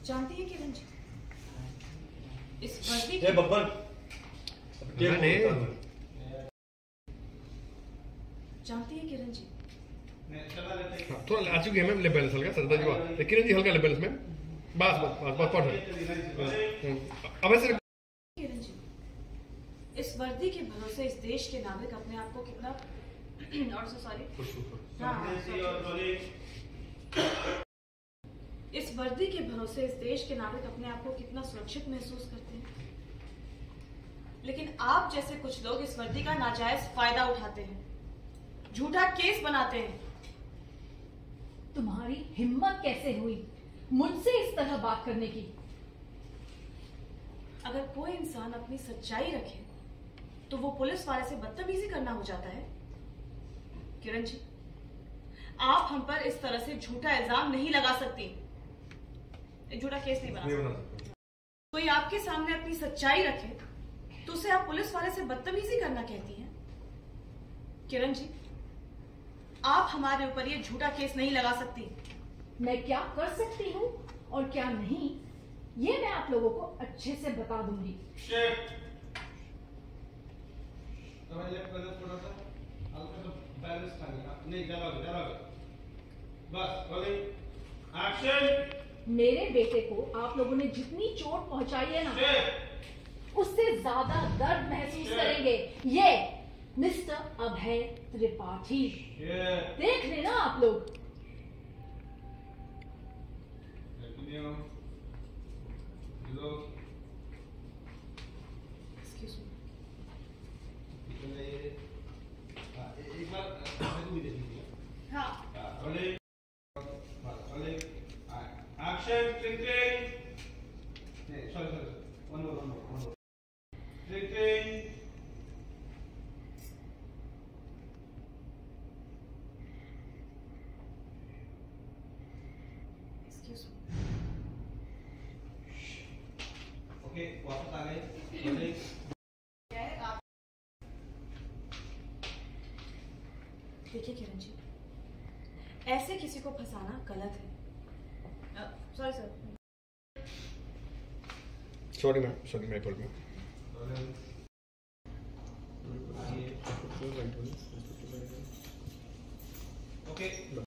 जानती है किरण जी, इस वर्दी ए बब्बर जानती है किरण जी, थोड़ा आ चुकी है मैम ले बैलेंस हल्का सरदा जी वाह किरण जी हल्का ले बैलेंस मैम बस बस बस पढ़ अब ऐसे किरण जी, इस वर्दी के भरोसे इस देश के नागरिक अपने आप को कितना और सॉरी इस वर्दी के भरोसे इस देश के नागरिक अपने आप को कितना सुरक्षित महसूस करते हैं, लेकिन आप जैसे कुछ लोग इस वर्दी का नाजायज फायदा उठाते हैं, झूठा केस बनाते हैं। तुम्हारी हिम्मत कैसे हुई मुझसे इस तरह बात करने की? अगर कोई इंसान अपनी सच्चाई रखे तो वो पुलिस वाले से बदतमीजी करना हो जाता है। किरण जी, आप हम पर इस तरह से झूठा इल्जाम नहीं लगा सकती, झूठा केस नहीं बना सकती। कोई आपके सामने अपनी सच्चाई रखे तो उसे आप पुलिस वाले से बदतमीजी करना कहती हैं। किरण जी, आप हमारे ऊपर ये झूठा केस नहीं लगा सकती। मैं क्या कर सकती हूँ और क्या नहीं, ये मैं आप लोगों को अच्छे से बता दूंगी। मेरे बेटे को आप लोगों ने जितनी चोट पहुंचाई है ना, उससे ज्यादा दर्द महसूस करेंगे ये मिस्टर अभय त्रिपाठी। देख लेना आप लोग। एक बार भी देख लीजिए। हाँ। Action, thinking. Sorry. One more. Thinking. Excuse me. Okay, वापस आ गए। देखिए किरण जी, ऐसे किसी को फंसाना गलत है। Sorry sir. सॉरी मैं बोल ओके